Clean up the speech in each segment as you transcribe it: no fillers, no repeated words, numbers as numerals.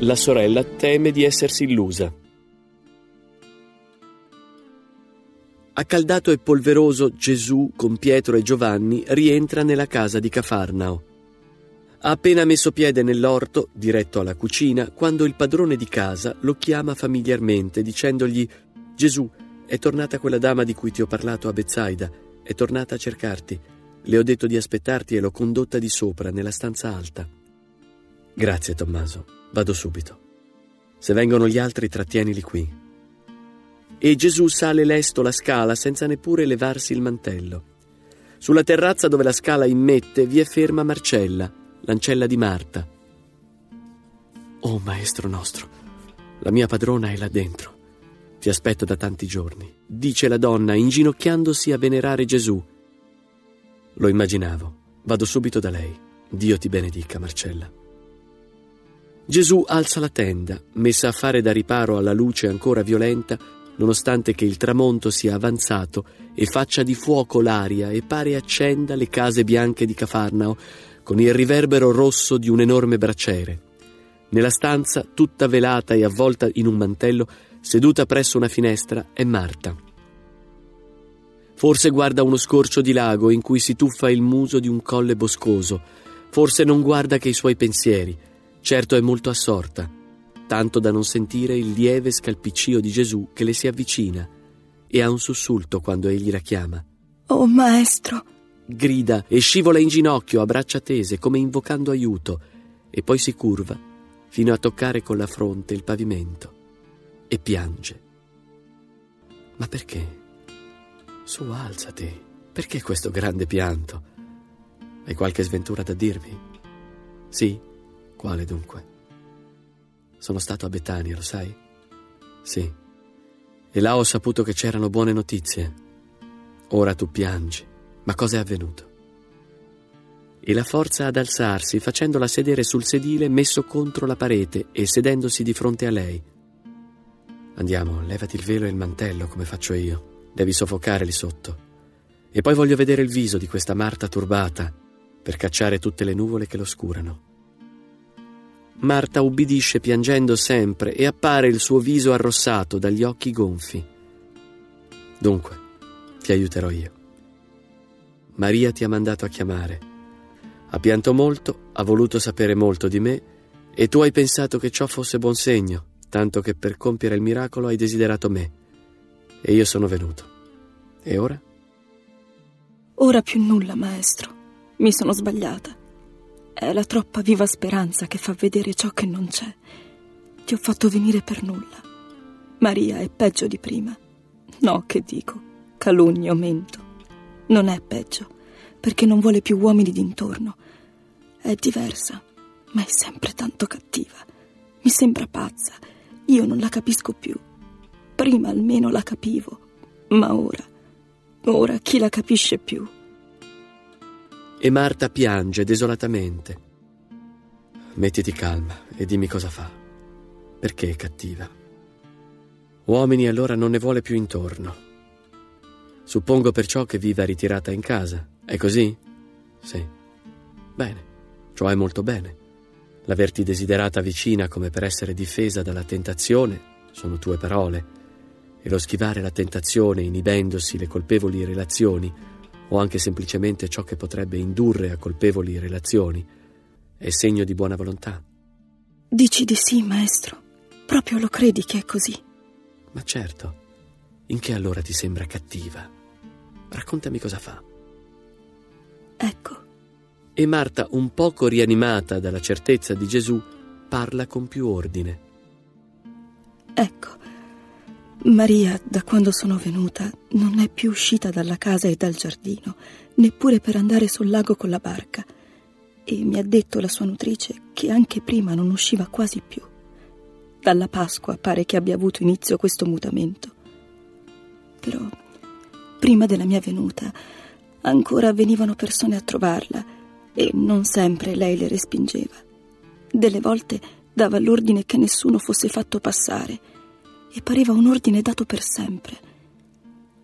La sorella teme di essersi illusa. Accaldato e polveroso, Gesù, con Pietro e Giovanni, rientra nella casa di Cafarnao. Ha appena messo piede nell'orto, diretto alla cucina, quando il padrone di casa lo chiama familiarmente, dicendogli: «Gesù, è tornata quella dama di cui ti ho parlato a Betsaida, è tornata a cercarti. Le ho detto di aspettarti e l'ho condotta di sopra, nella stanza alta». «Grazie, Tommaso, vado subito. Se vengono gli altri, trattienili qui». E Gesù sale lesto la scala senza neppure levarsi il mantello. Sulla terrazza dove la scala immette vi è ferma Marcella, l'ancella di Marta. «Oh, maestro nostro, la mia padrona è là dentro. Ti aspetto da tanti giorni», dice la donna, inginocchiandosi a venerare Gesù. «Lo immaginavo. Vado subito da lei. Dio ti benedica, Marcella». Gesù alza la tenda, messa a fare da riparo alla luce ancora violenta, nonostante che il tramonto sia avanzato e faccia di fuoco l'aria e pare accenda le case bianche di Cafarnao con il riverbero rosso di un enorme braciere. Nella stanza, tutta velata e avvolta in un mantello, seduta presso una finestra, è Marta. Forse guarda uno scorcio di lago in cui si tuffa il muso di un colle boscoso. Forse non guarda che i suoi pensieri. Certo è molto assorta, tanto da non sentire il lieve scalpiccio di Gesù che le si avvicina, e ha un sussulto quando egli la chiama. «Oh, maestro!» grida e scivola in ginocchio a braccia tese, come invocando aiuto, e poi si curva fino a toccare con la fronte il pavimento e piange. «Ma perché? Su, alzati. Perché questo grande pianto? Hai qualche sventura da dirmi?» «Sì? Quale dunque?» «Sono stato a Betania, lo sai?» «Sì. E là ho saputo che c'erano buone notizie. Ora tu piangi. Ma cosa è avvenuto?» E la forza ad alzarsi, facendola sedere sul sedile messo contro la parete e sedendosi di fronte a lei. «Andiamo, levati il velo e il mantello, come faccio io. Devi soffocare lì sotto. E poi voglio vedere il viso di questa Marta turbata, per cacciare tutte le nuvole che l'oscurano». Marta ubbidisce piangendo sempre e appare il suo viso arrossato dagli occhi gonfi. «Dunque, ti aiuterò io. Maria ti ha mandato a chiamare. Ha pianto molto, ha voluto sapere molto di me e tu hai pensato che ciò fosse buon segno, tanto che per compiere il miracolo hai desiderato me. E io sono venuto. E ora?» «Ora più nulla, maestro. Mi sono sbagliata. È la troppa viva speranza che fa vedere ciò che non c'è. Ti ho fatto venire per nulla. Maria è peggio di prima. No, che dico, calunnia o mento. Non è peggio, perché non vuole più uomini d'intorno. È diversa, ma è sempre tanto cattiva. Mi sembra pazza. Io non la capisco più. Prima almeno la capivo, ma ora chi la capisce più?» E Marta piange desolatamente. «Mettiti calma e dimmi cosa fa. Perché è cattiva? Uomini allora non ne vuole più intorno. Suppongo perciò che viva ritirata in casa. È così?» «Sì». «Bene, ciò è molto bene. L'averti desiderata vicina come per essere difesa dalla tentazione sono tue parole, e lo schivare la tentazione inibendosi le colpevoli relazioni o anche semplicemente ciò che potrebbe indurre a colpevoli relazioni, è segno di buona volontà». «Dici di sì, maestro? Proprio lo credi che è così?» «Ma certo. In che allora ti sembra cattiva? Raccontami cosa fa». «Ecco». E Marta, un poco rianimata dalla certezza di Gesù, parla con più ordine. «Ecco, Maria, da quando sono venuta, non è più uscita dalla casa e dal giardino, neppure per andare sul lago con la barca. E mi ha detto la sua nutrice che anche prima non usciva quasi più. Dalla Pasqua pare che abbia avuto inizio questo mutamento. Però, prima della mia venuta, ancora venivano persone a trovarla e non sempre lei le respingeva. Delle volte dava l'ordine che nessuno fosse fatto passare, e pareva un ordine dato per sempre.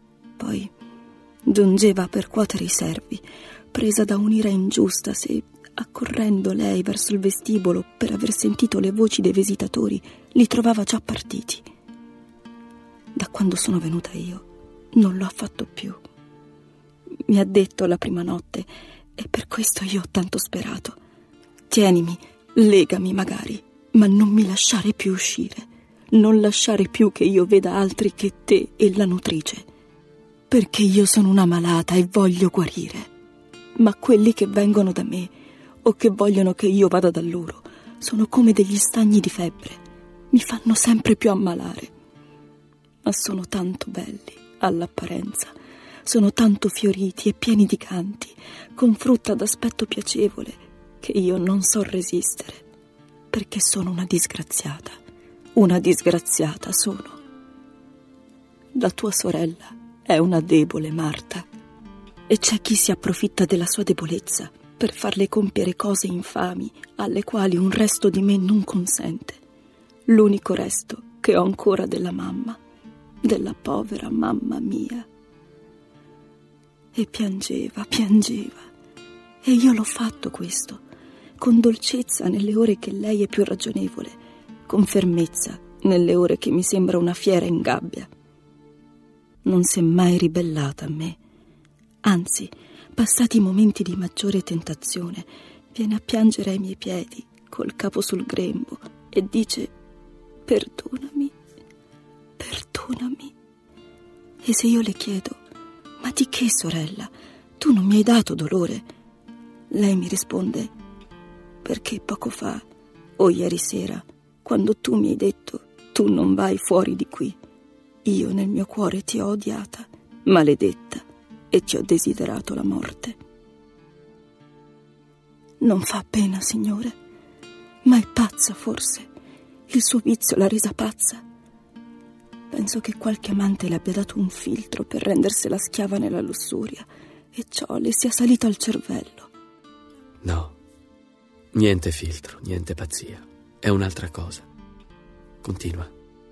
Poi giungeva a percuotere i servi, presa da un'ira ingiusta se Accorrendo lei verso il vestibolo per aver sentito le voci dei visitatori, li trovava già partiti. Da quando sono venuta io, non lo ha fatto più. Mi ha detto la prima notte, e per questo io ho tanto sperato: tienimi, legami magari, ma non mi lasciare più uscire. Non lasciare più che io veda altri che te e la nutrice, perché io sono una malata e voglio guarire. Ma quelli che vengono da me o che vogliono che io vada da loro sono come degli stagni di febbre, mi fanno sempre più ammalare. Ma sono tanto belli all'apparenza, sono tanto fioriti e pieni di canti, con frutta d'aspetto piacevole, che io non so resistere, perché sono una disgraziata sono. La tua sorella è una debole, Marta, e c'è chi si approfitta della sua debolezza per farle compiere cose infami alle quali un resto di me non consente. L'unico resto che ho ancora della mamma, della povera mamma mia. E piangeva, e io l'ho fatto questo, con dolcezza nelle ore che lei è più ragionevole, con fermezza nelle ore che mi sembra una fiera in gabbia. Non si è mai ribellata a me, anzi, passati i momenti di maggiore tentazione, viene a piangere ai miei piedi, col capo sul grembo, e dice: perdonami. E se io le chiedo: ma di che, sorella? Tu non mi hai dato dolore? Lei mi risponde: perché poco fa, o ieri sera, quando tu mi hai detto tu non vai fuori di qui, io nel mio cuore ti ho odiata, maledetta, e ti ho desiderato la morte. Non fa pena, signore, ma è pazza forse. Il suo vizio l'ha resa pazza. Penso che qualche amante le abbia dato un filtro per rendersela schiava nella lussuria, e ciò le sia salito al cervello. No, niente filtro, niente pazzia. È un'altra cosa. Continua.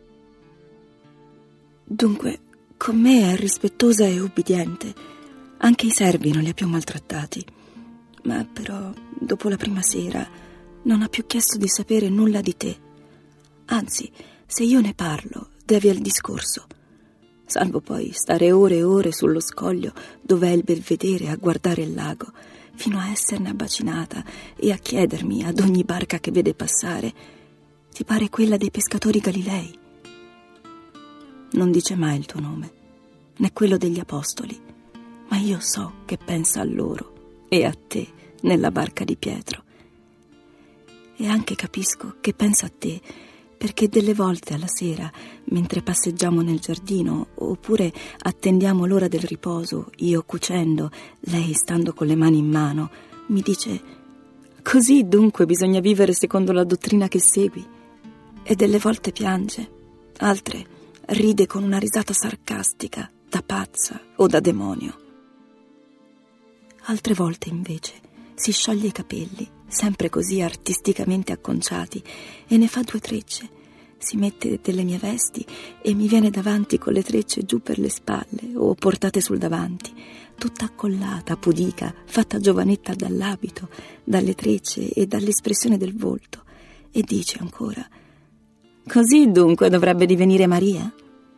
Dunque, con me è rispettosa e ubbidiente. Anche i servi non li ha più maltrattati. Ma però, dopo la prima sera, non ha più chiesto di sapere nulla di te. Anzi, se io ne parlo, devia il discorso. Salvo poi stare ore e ore sullo scoglio dove è il belvedere a guardare il lago, fino a esserne abbacinata e a chiedermi ad ogni barca che vede passare: ti pare quella dei pescatori Galilei? Non dice mai il tuo nome, né quello degli apostoli, ma io so che pensa a loro e a te nella barca di Pietro. E anche capisco che pensa a te, perché delle volte alla sera, mentre passeggiamo nel giardino, oppure attendiamo l'ora del riposo, io cucendo, lei stando con le mani in mano, mi dice: così dunque bisogna vivere secondo la dottrina che segui. E delle volte piange, altre ride con una risata sarcastica, da pazza o da demonio. Altre volte invece si scioglie i capelli, sempre così artisticamente acconciati, e ne fa 2 trecce. Si mette delle mie vesti e mi viene davanti con le trecce giù per le spalle o portate sul davanti, tutta accollata, pudica, fatta giovanetta dall'abito, dalle trecce e dall'espressione del volto, e dice ancora: così dunque dovrebbe divenire Maria?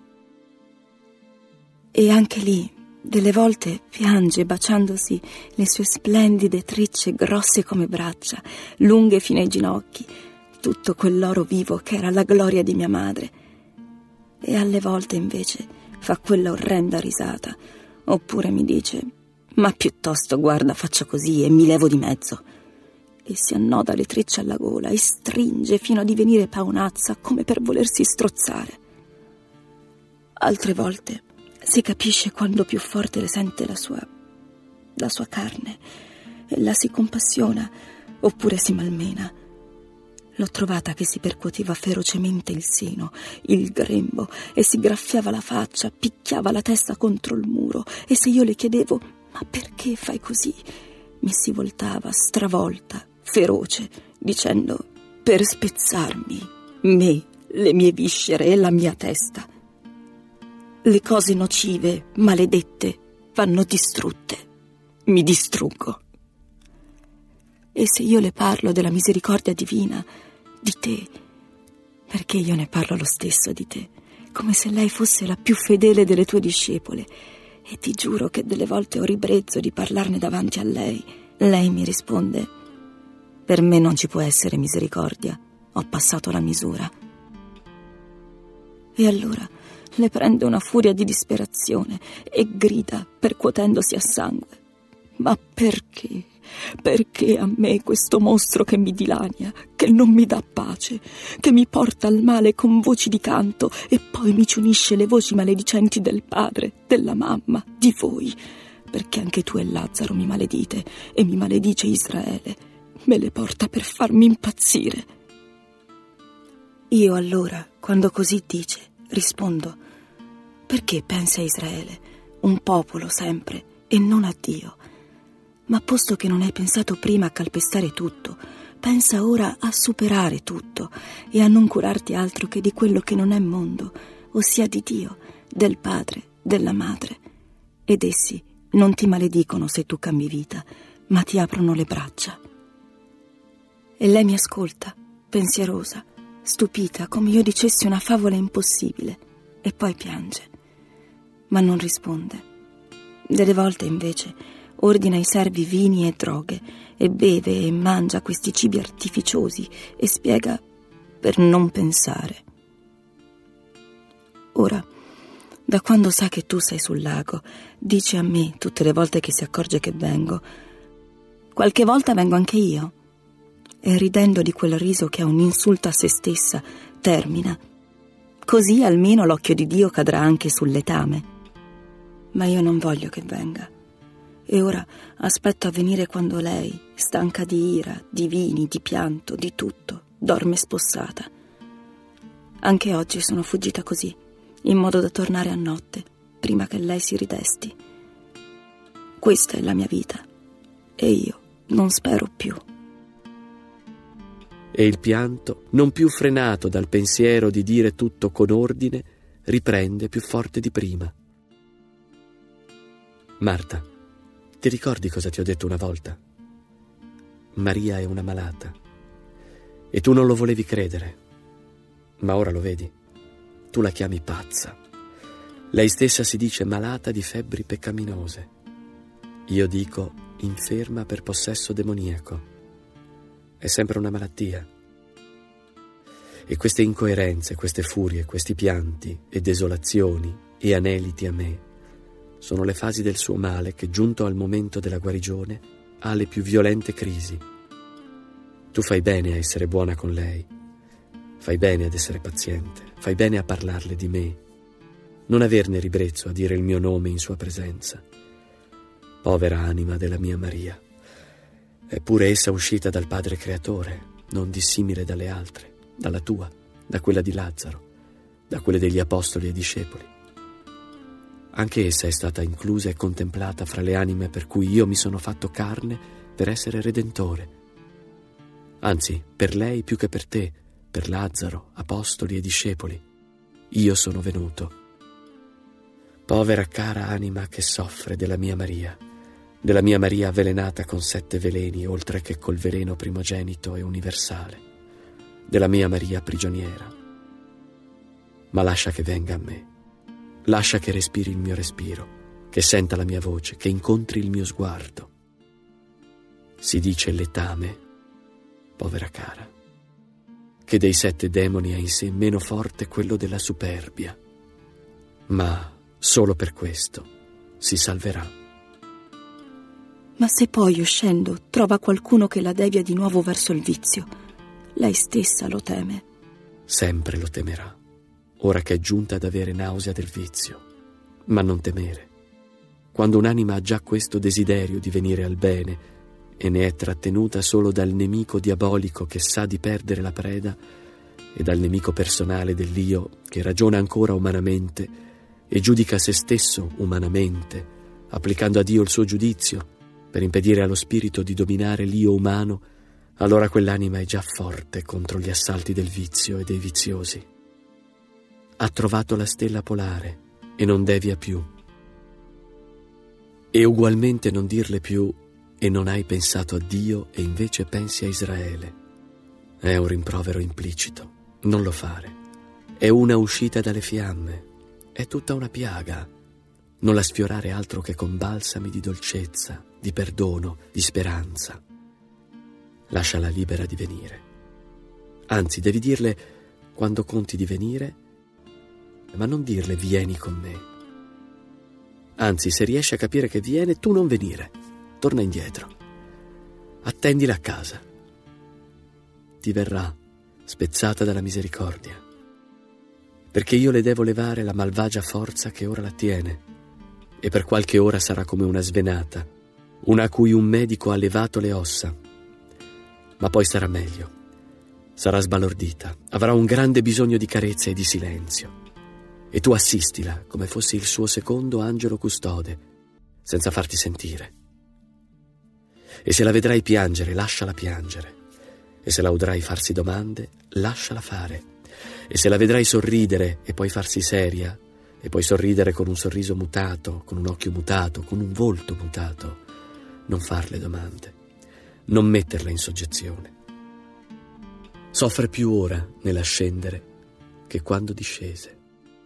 E anche lì, delle volte, piange baciandosi le sue splendide trecce grosse come braccia, lunghe fino ai ginocchi, tutto quell'oro vivo che era la gloria di mia madre. E alle volte invece fa quella orrenda risata, oppure mi dice: ma piuttosto guarda, faccio così e mi levo di mezzo. E si annoda le trecce alla gola e stringe fino a divenire paonazza, come per volersi strozzare. Altre volte si capisce quando più forte le sente la sua carne, e la si compassiona oppure si malmena. L'ho trovata che si percuoteva ferocemente il seno, il grembo, e si graffiava la faccia, picchiava la testa contro il muro, e se io le chiedevo: ma perché fai così? Mi si voltava stravolta, feroce, dicendo: per spezzarmi, me, le mie viscere e la mia testa. Le cose nocive, maledette, vanno distrutte. Mi distruggo. E se io le parlo della misericordia divina, di te, perché io ne parlo lo stesso di te, come se lei fosse la più fedele delle tue discepole, e ti giuro che delle volte ho ribrezzo di parlarne davanti a lei. Lei mi risponde: per me non ci può essere misericordia, ho passato la misura. E allora le prende una furia di disperazione e grida percuotendosi a sangue: ma perché? Perché a me questo mostro che mi dilania, che non mi dà pace, che mi porta al male con voci di canto e poi mi ci unisce le voci maledicenti del padre, della mamma, di voi, perché anche tu e Lazzaro mi maledite e mi maledice Israele, me le porta per farmi impazzire. Io allora, quando così dice, rispondo: perché pensa a Israele, un popolo sempre, e non a Dio? Ma posto che non hai pensato prima a calpestare tutto, pensa ora a superare tutto e a non curarti altro che di quello che non è mondo, ossia di Dio, del Padre, della Madre. Ed essi non ti maledicono se tu cambi vita, ma ti aprono le braccia. E lei mi ascolta, pensierosa, stupita, come io dicessi una favola impossibile, e poi piange, ma non risponde. Delle volte, invece, ordina ai servi vini e droghe, e beve e mangia questi cibi artificiosi, e spiega per non pensare. Ora, da quando sa che tu sei sul lago, dice a me tutte le volte che si accorge che vengo: qualche volta vengo anche io. E ridendo di quel riso che è un insulto a se stessa, termina: così almeno l'occhio di Dio cadrà anche sul letame. Ma io non voglio che venga. E ora aspetto a venire quando lei, stanca di ira, di vini, di pianto, di tutto, dorme spossata. Anche oggi sono fuggita così, in modo da tornare a notte, prima che lei si ridesti. Questa è la mia vita, e io non spero più. E il pianto, non più frenato dal pensiero di dire tutto con ordine, riprende più forte di prima. Marta, ti ricordi cosa ti ho detto una volta? Maria è una malata. E tu non lo volevi credere. Ma ora lo vedi. Tu la chiami pazza. Lei stessa si dice malata di febbri peccaminose. Io dico inferma per possesso demoniaco. È sempre una malattia. E queste incoerenze, queste furie, questi pianti e desolazioni e aneliti a me sono le fasi del suo male che, giunto al momento della guarigione, ha le più violente crisi. Tu fai bene a essere buona con lei, fai bene ad essere paziente, fai bene a parlarle di me, non averne ribrezzo a dire il mio nome in sua presenza. Povera anima della mia Maria, eppure essa uscita dal Padre Creatore, non dissimile dalle altre, dalla tua, da quella di Lazzaro, da quelle degli apostoli e discepoli. Anche essa è stata inclusa e contemplata fra le anime per cui io mi sono fatto carne per essere redentore. Anzi, per lei più che per te, per Lazzaro, apostoli e discepoli, io sono venuto. Povera cara anima che soffre della mia Maria avvelenata con 7 veleni, oltre che col veleno primogenito e universale, della mia Maria prigioniera. Ma lascia che venga a me. Lascia che respiri il mio respiro, che senta la mia voce, che incontri il mio sguardo. Si dice letame, povera cara, che dei 7 demoni ha in sé meno forte quello della superbia. Ma solo per questo si salverà. Ma se poi, uscendo, trova qualcuno che la devia di nuovo verso il vizio, lei stessa lo teme. Sempre lo temerà, ora che è giunta ad avere nausea del vizio. Ma non temere. Quando un'anima ha già questo desiderio di venire al bene e ne è trattenuta solo dal nemico diabolico che sa di perdere la preda e dal nemico personale dell'io che ragiona ancora umanamente e giudica se stesso umanamente, applicando a Dio il suo giudizio per impedire allo spirito di dominare l'io umano, allora quell'anima è già forte contro gli assalti del vizio e dei viziosi. Ha trovato la stella polare e non devia più. E ugualmente non dirle più e non hai pensato a Dio e invece pensi a Israele. È un rimprovero implicito. Non lo fare. È una uscita dalle fiamme. È tutta una piaga. Non la sfiorare altro che con balsami di dolcezza, di perdono, di speranza. Lasciala libera di venire. Anzi, devi dirle quando conti di venire, ma non dirle vieni con me. Anzi, se riesci a capire che viene, tu non venire. Torna indietro. Attendila a casa. Ti verrà, spezzata dalla misericordia, perché io le devo levare la malvagia forza che ora la tiene, e per qualche ora sarà come una svenata, una a cui un medico ha levato le ossa, ma poi starà meglio, sarà sbalordita, avrà un grande bisogno di carezza e di silenzio, e tu assistila come fossi il suo secondo angelo custode, senza farti sentire. E se la vedrai piangere, lasciala piangere. E se la udrai farsi domande, lasciala fare. E se la vedrai sorridere e poi farsi seria, e poi sorridere con un sorriso mutato, con un occhio mutato, con un volto mutato, non farle domande, non metterla in soggezione. Soffre più ora nell'ascendere che quando discese.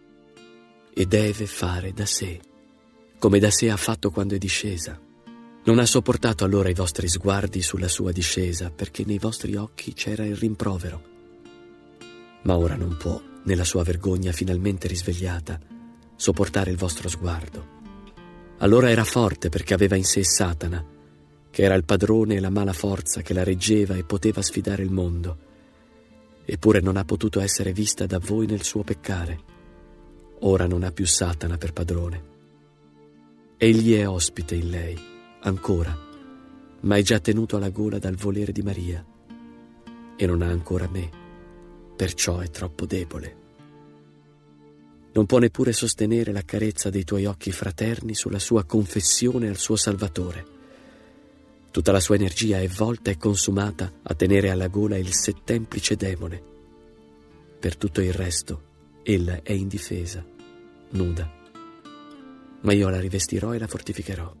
E deve fare da sé, come da sé ha fatto quando è discesa. Non ha sopportato allora i vostri sguardi sulla sua discesa, perché nei vostri occhi c'era il rimprovero. Ma ora non può, nella sua vergogna finalmente risvegliata, sopportare il vostro sguardo. Allora era forte perché aveva in sé Satana, che era il padrone e la mala forza che la reggeva e poteva sfidare il mondo. Eppure non ha potuto essere vista da voi nel suo peccare. Ora non ha più Satana per padrone. Egli è ospite in lei, ancora, ma è già tenuto alla gola dal volere di Maria e non ha ancora me, perciò è troppo debole. Non può neppure sostenere la carezza dei tuoi occhi fraterni sulla sua confessione al suo Salvatore. Tutta la sua energia è volta e consumata a tenere alla gola il settemplice demone. Per tutto il resto, ella è indifesa, nuda. Ma io la rivestirò e la fortificherò.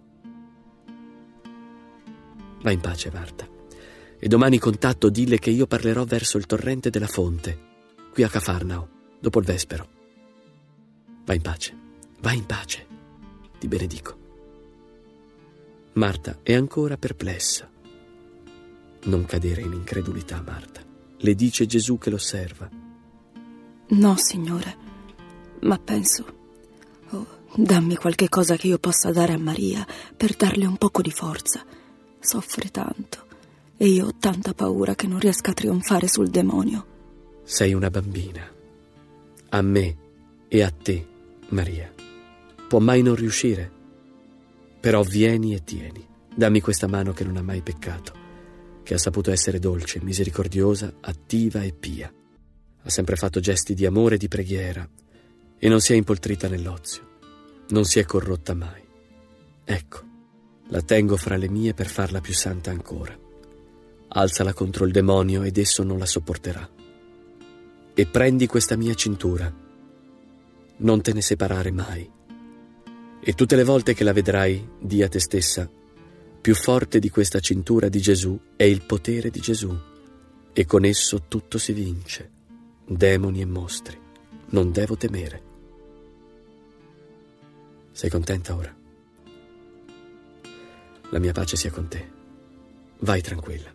Va in pace, Marta, e domani contatto dille che io parlerò verso il torrente della fonte, qui a Cafarnao, dopo il vespero. Va in pace, ti benedico. Marta è ancora perplessa. Non cadere in incredulità, Marta. Le dice Gesù che l'osserva. No, Signore, ma penso... dammi qualche cosa che io possa dare a Maria per darle un poco di forza. Soffre tanto e io ho tanta paura che non riesca a trionfare sul demonio. Sei una bambina. A me e a te, Maria. Può mai non riuscire? Però vieni e tieni. Dammi questa mano che non ha mai peccato, che ha saputo essere dolce, misericordiosa, attiva e pia. Ha sempre fatto gesti di amore e di preghiera e non si è impoltrita nell'ozio. Non si è corrotta mai. Ecco, la tengo fra le mie per farla più santa ancora. Alzala contro il demonio ed esso non la sopporterà. E prendi questa mia cintura. Non te ne separare mai. E tutte le volte che la vedrai, di a te stessa, più forte di questa cintura di Gesù è il potere di Gesù, e con esso tutto si vince, demoni e mostri. Non devo temere. Sei contenta ora? La mia pace sia con te. Vai tranquilla.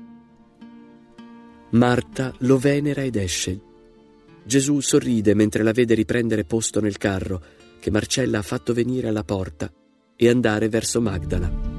Marta lo venera ed esce. Gesù sorride mentre la vede riprendere posto nel carro che Marcella ha fatto venire alla porta e andare verso Magdala.